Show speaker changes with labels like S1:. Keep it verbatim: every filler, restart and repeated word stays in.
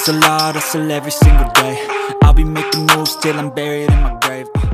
S1: Hustle hard, hustle every single day. I'll be making moves till I'm buried in my grave.